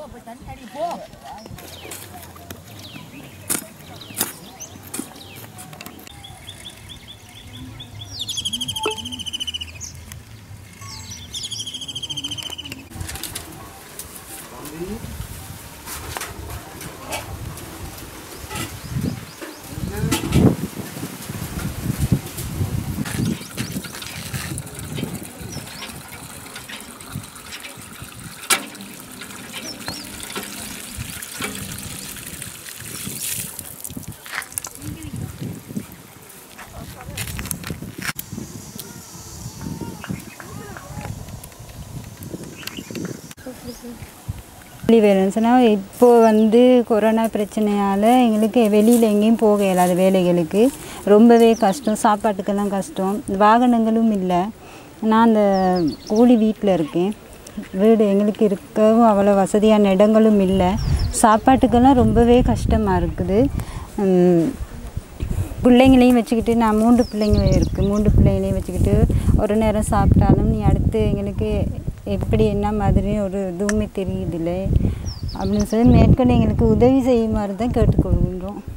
வேலைன்னா இப்போ வந்து கொரோனா பிரச்சனையால் எங்களுக்கு வெளியில் எங்கேயும் போக இயலாத வேலைகளுக்கு ரொம்பவே கஷ்டம், சாப்பாட்டுக்கெல்லாம் கஷ்டம், வாகனங்களும் இல்லை. நான் அந்த கூலி வீட்டில் இருக்கேன். வீடு எங்களுக்கு இருக்கவும் அவ்வளோ வசதியான இடங்களும் இல்லை. சாப்பாட்டுக்கெல்லாம் ரொம்பவே கஷ்டமாக இருக்குது. பிள்ளைங்களையும் வச்சுக்கிட்டு நான் 3 பிள்ளைங்க இருக்குது. 3 பிள்ளைங்களையும் வச்சுக்கிட்டு ஒரு நேரம் சாப்பிட்டாலும் நீ அடுத்து எங்களுக்கு எப்படி என்ன மாதிரி ஒரு இதுவுமே தெரியுதில்லை அப்படின்னு சொல்லி மேற்கொண்டு எங்களுக்கு உதவி செய்யுமாறு தான் கேட்டுக்கொள்கின்றோம்.